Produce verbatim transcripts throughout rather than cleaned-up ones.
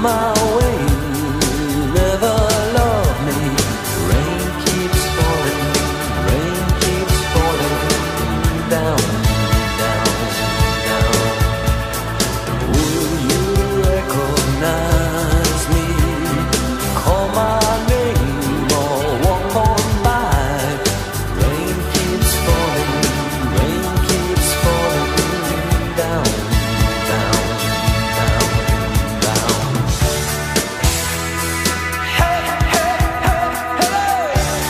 my way, never love me. Rain keeps falling, rain keeps falling down, down, down. Will you recognize me? Call my name or walk on by. Rain keeps falling, rain keeps falling down, down, down, down. Hey, hey, hey, hey!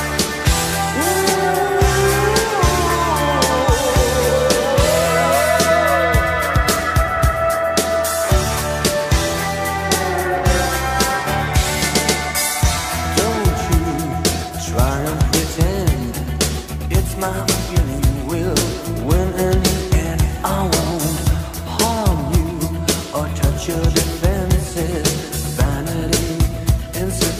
Don't you try and pretend it's my feeling will win in the end. I won't harm you or touch your defenses. Vanity inside.